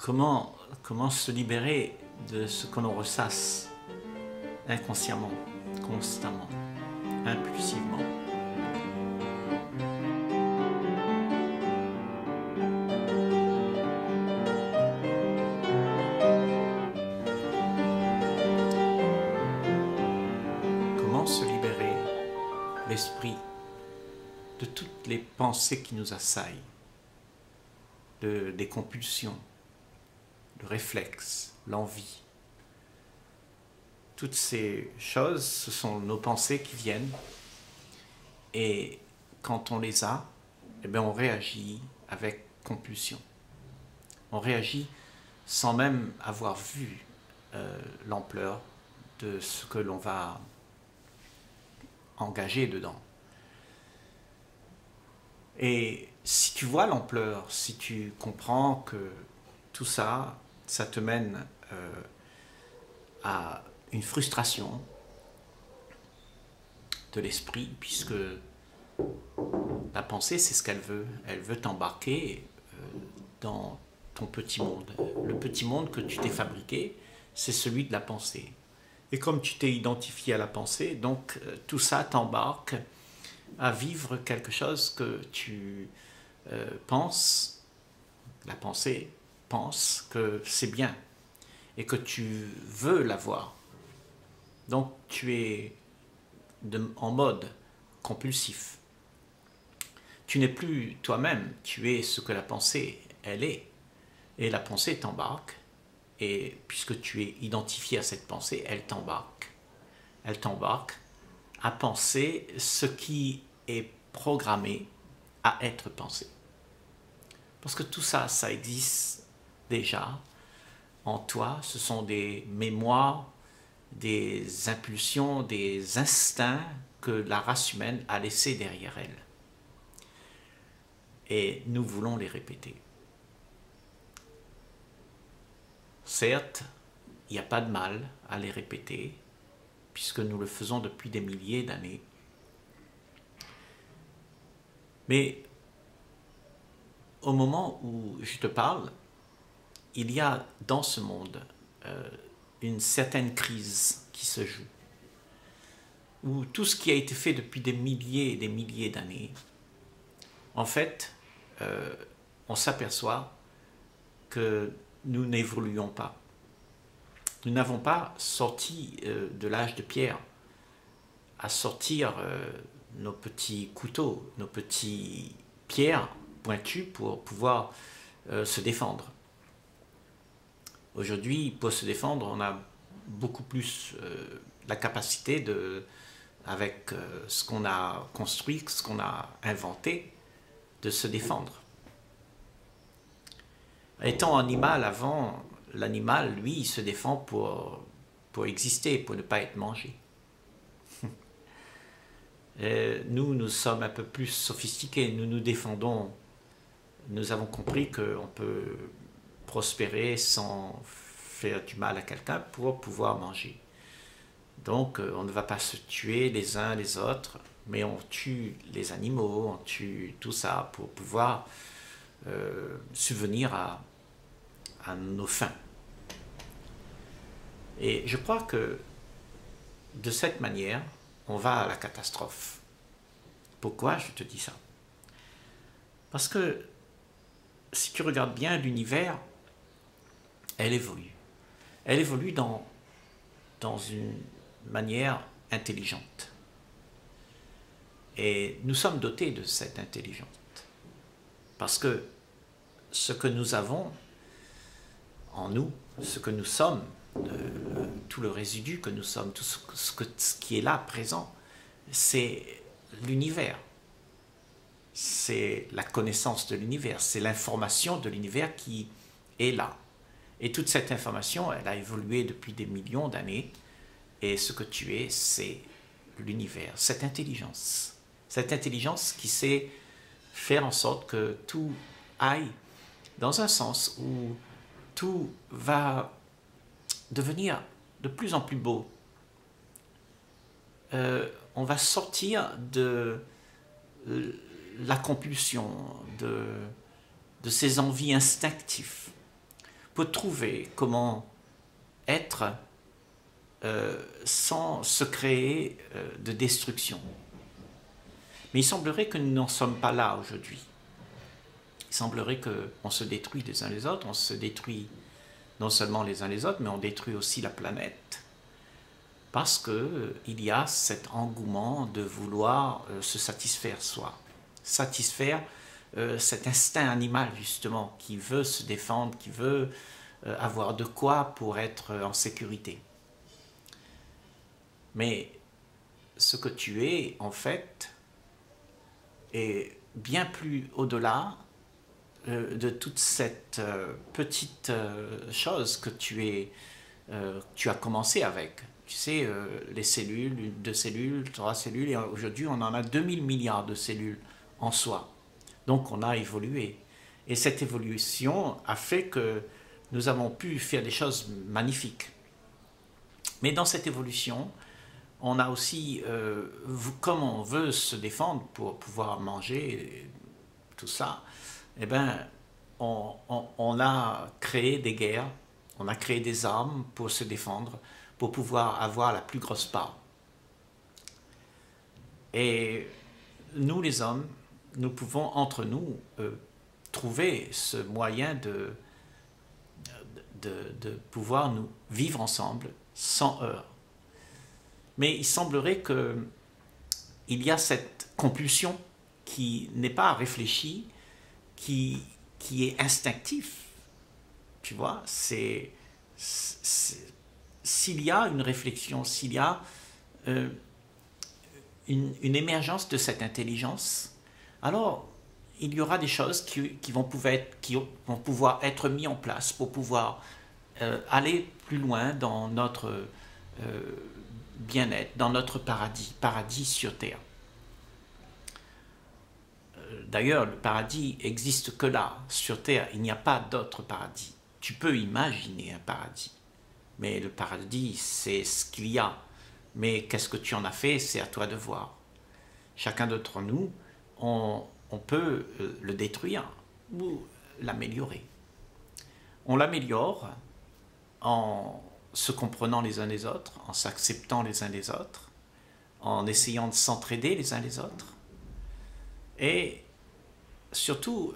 comment se libérer de ce que l'on ressasse inconsciemment, constamment, impulsivement. Comment se libérer l'esprit de toutes les pensées qui nous assaillent, des compulsions, le réflexe, l'envie. Toutes ces choses, ce sont nos pensées qui viennent et quand on les a, eh bien on réagit avec compulsion. On réagit sans même avoir vu l'ampleur de ce que l'on va engager dedans. Et si tu vois l'ampleur, si tu comprends que tout ça, ça te mène à une frustration de l'esprit, puisque la pensée, c'est ce qu'elle veut. Elle veut t'embarquer dans ton petit monde. Le petit monde que tu t'es fabriqué, c'est celui de la pensée. Et comme tu t'es identifié à la pensée, donc tout ça t'embarque à vivre quelque chose que tu penses, la pensée pense que c'est bien et que tu veux l'avoir. Donc tu es en mode compulsif. Tu n'es plus toi-même, tu es ce que la pensée, elle est. Et la pensée t'embarque, et puisque tu es identifié à cette pensée, elle t'embarque. Elle t'embarque à penser ce qui est programmé à être pensé. Parce que tout ça, ça existe déjà en toi. Ce sont des mémoires, des impulsions, des instincts que la race humaine a laissés derrière elle. Et nous voulons les répéter. Certes, il n'y a pas de mal à les répéter, puisque nous le faisons depuis des milliers d'années. Mais au moment où je te parle, il y a dans ce monde une certaine crise qui se joue, où tout ce qui a été fait depuis des milliers et des milliers d'années, en fait, on s'aperçoit que nous n'évoluons pas. Nous n'avons pas sorti de l'âge de pierre à sortir nos petits couteaux, nos petits pierres pointues pour pouvoir se défendre. Aujourd'hui, pour se défendre, on a beaucoup plus la capacité avec ce qu'on a construit, ce qu'on a inventé, de se défendre. Étant animal avant, l'animal, lui, il se défend pour exister, pour ne pas être mangé. Nous sommes un peu plus sophistiqués, nous nous défendons. Nous avons compris qu'on peut prospérer sans faire du mal à quelqu'un pour pouvoir manger. Donc on ne va pas se tuer les uns les autres, mais on tue les animaux, on tue tout ça pour pouvoir subvenir à nos fins. Et je crois que de cette manière, on va à la catastrophe. Pourquoi je te dis ça? Parce que si tu regardes bien l'univers, elle évolue. Elle évolue dans une manière intelligente. Et nous sommes dotés de cette intelligence. Parce que ce que nous avons en nous, ce que nous sommes, tout le résidu que nous sommes, tout ce qui est là, présent, c'est l'univers. C'est la connaissance de l'univers, c'est l'information de l'univers qui est là. Et toute cette information, elle a évolué depuis des millions d'années, et ce que tu es, c'est l'univers, cette intelligence. Cette intelligence qui sait faire en sorte que tout aille dans un sens où tout va devenir de plus en plus beau. On va sortir de la compulsion, de ces envies instinctives, pour trouver comment être sans se créer de destruction. Mais il semblerait que nous n'en sommes pas là aujourd'hui. Il semblerait qu'on se détruit les uns les autres, on se détruit non seulement les uns les autres, mais on détruit aussi la planète, parce qu'il y a cet engouement de vouloir se satisfaire soi, satisfaire cet instinct animal justement, qui veut se défendre, qui veut avoir de quoi pour être en sécurité. Mais ce que tu es, en fait, est bien plus au-delà de toute cette petite chose que tu as commencé avec. Tu sais, les cellules, 2 cellules, 3 cellules, et aujourd'hui on en a 2000 milliards de cellules en soi. Donc on a évolué. Et cette évolution a fait que nous avons pu faire des choses magnifiques. Mais dans cette évolution, on a aussi, comme on veut se défendre pour pouvoir manger, tout ça, eh bien, on a créé des guerres, on a créé des armes pour se défendre, pour pouvoir avoir la plus grosse part. Et nous, les hommes, nous pouvons entre nous trouver ce moyen de pouvoir nous vivre ensemble sans heurts. Mais il semblerait qu'il y a cette compulsion qui n'est pas réfléchie, qui est instinctif. Tu vois, s'il y a une réflexion, s'il y a une émergence de cette intelligence, alors il y aura des choses qui vont pouvoir être mises en place pour pouvoir aller plus loin dans notre bien-être, dans notre paradis sur Terre. D'ailleurs, le paradis existe que là, sur Terre. Il n'y a pas d'autre paradis. Tu peux imaginer un paradis, mais le paradis, c'est ce qu'il y a. Mais qu'est-ce que tu en as fait, c'est à toi de voir. Chacun d'entre nous, on peut le détruire ou l'améliorer. On l'améliore en se comprenant les uns les autres, en s'acceptant les uns les autres, en essayant de s'entraider les uns les autres, et surtout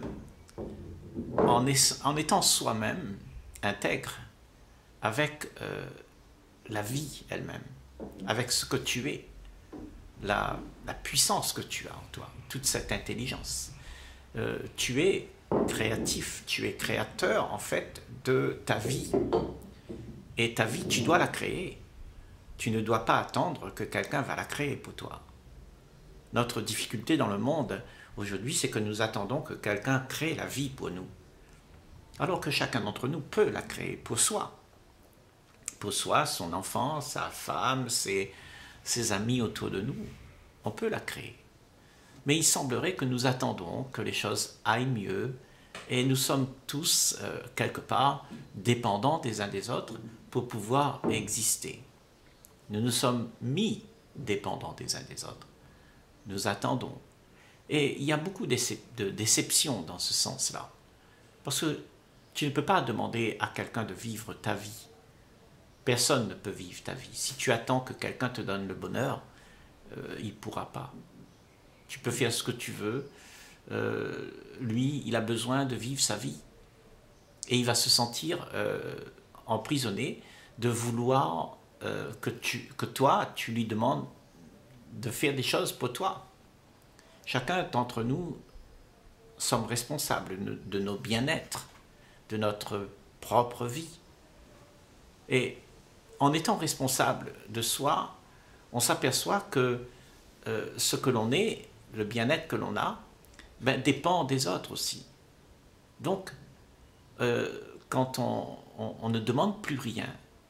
en étant soi-même intègre avec la vie elle-même, avec ce que tu es, la puissance que tu as en toi, toute cette intelligence. Tu es créatif, tu es créateur en fait de ta vie. Et ta vie, tu dois la créer. Tu ne dois pas attendre que quelqu'un va la créer pour toi. Notre difficulté dans le monde aujourd'hui, c'est que nous attendons que quelqu'un crée la vie pour nous. Alors que chacun d'entre nous peut la créer pour soi. Pour soi, son enfant, sa femme, ses amis autour de nous. On peut la créer. Mais il semblerait que nous attendons que les choses aillent mieux et nous sommes tous, quelque part, dépendants des uns des autres pour pouvoir exister. Nous nous sommes mis dépendants des uns des autres. Nous attendons. Et il y a beaucoup de déception dans ce sens-là. Parce que tu ne peux pas demander à quelqu'un de vivre ta vie. Personne ne peut vivre ta vie. Si tu attends que quelqu'un te donne le bonheur, il ne pourra pas. Tu peux faire ce que tu veux. Lui, il a besoin de vivre sa vie. Et il va se sentir emprisonné de vouloir que toi, tu lui demandes de faire des choses pour toi. Chacun d'entre nous sommes responsables de nos bien-être, de notre propre vie. Et en étant responsable de soi, on s'aperçoit que ce que l'on est, le bien-être que l'on a, dépend des autres aussi. Donc, quand on ne demande plus rien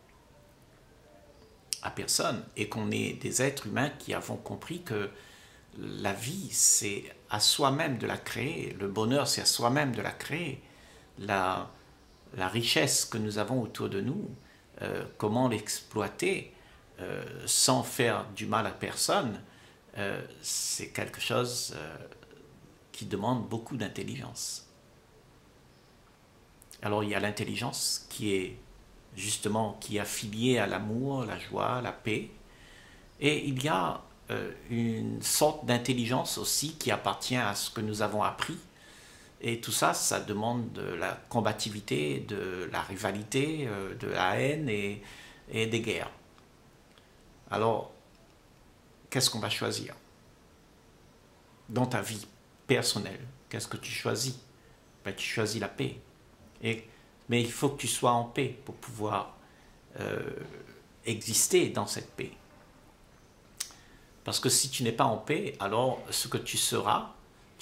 à personne et qu'on est des êtres humains qui avons compris que la vie, c'est à soi-même de la créer, le bonheur, c'est à soi-même de la créer, la richesse que nous avons autour de nous, comment l'exploiter sans faire du mal à personne, c'est quelque chose qui demande beaucoup d'intelligence. Alors il y a l'intelligence qui est justement qui est affiliée à l'amour, la joie, la paix. Et il y a une sorte d'intelligence aussi qui appartient à ce que nous avons appris. Et tout ça, ça demande de la combativité, de la rivalité, de la haine et des guerres. Alors, qu'est-ce qu'on va choisir dans ta vie personnelle? Qu'est-ce que tu choisis? Ben, tu choisis la paix. Mais il faut que tu sois en paix pour pouvoir exister dans cette paix. Parce que si tu n'es pas en paix, alors ce que tu seras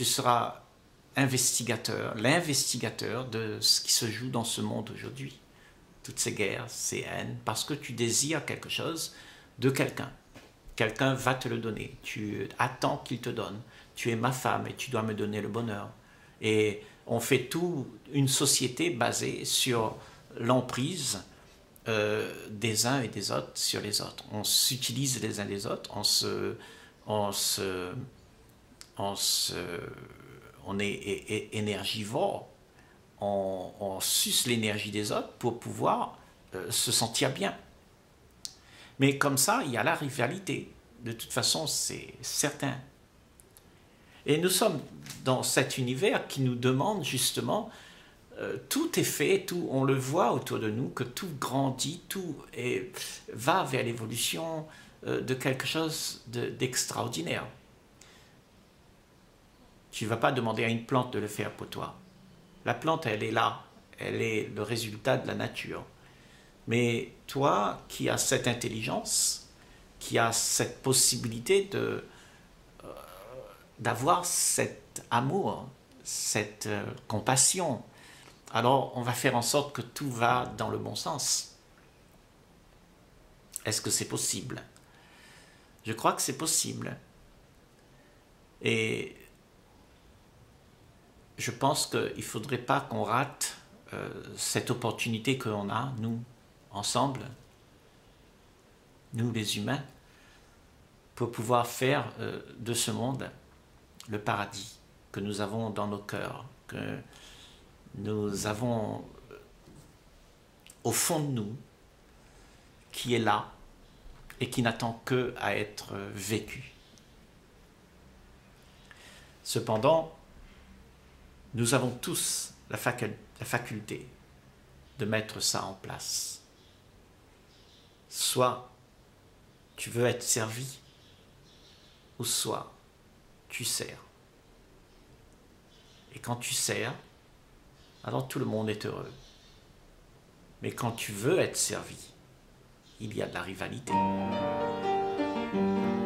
l'investigateur de ce qui se joue dans ce monde aujourd'hui. Toutes ces guerres, ces haines, parce que tu désires quelque chose de quelqu'un. Quelqu'un va te le donner. Tu attends qu'il te donne. Tu es ma femme et tu dois me donner le bonheur. Et on fait tout une société basée sur l'emprise des uns et des autres sur les autres. On s'utilise les uns les autres, on est énergivore, on suce l'énergie des autres pour pouvoir se sentir bien. Mais comme ça, il y a la rivalité. De toute façon, c'est certain. Et nous sommes dans cet univers qui nous demande justement, tout est fait, tout, on le voit autour de nous, que tout grandit, va vers l'évolution de quelque chose d'extraordinaire. Tu ne vas pas demander à une plante de le faire pour toi. La plante, elle est là, elle est le résultat de la nature. Mais toi qui as cette intelligence, qui as cette possibilité d'avoir cet amour, cette compassion, alors on va faire en sorte que tout va dans le bon sens. Est-ce que c'est possible? Je crois que c'est possible. Et je pense qu'il ne faudrait pas qu'on rate cette opportunité que l'on a, nous, ensemble, nous les humains, pour pouvoir faire de ce monde le paradis que nous avons dans nos cœurs, que nous avons au fond de nous, qui est là et qui n'attend que à être vécu. Cependant, nous avons tous la faculté de mettre ça en place. Soit tu veux être servi, ou soit tu sers. Et quand tu sers, alors tout le monde est heureux. Mais quand tu veux être servi, il y a de la rivalité.